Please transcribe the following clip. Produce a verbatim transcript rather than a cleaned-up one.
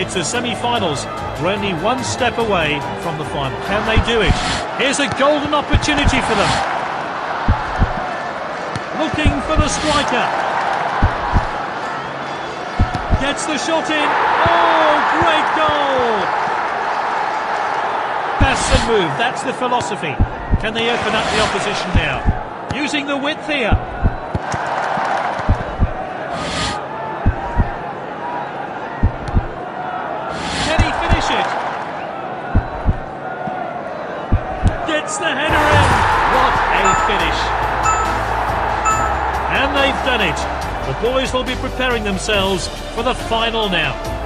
It's the semi-finals. We're only one step away from the final. Can they do it? Here's a golden opportunity for them. Looking for the striker. Gets the shot in. Oh, great goal! Pass and move, that's the philosophy. Can they open up the opposition now? Using the width here. Can he finish it? Gets the header in. What a finish. And they've done it. The boys will be preparing themselves for the final now.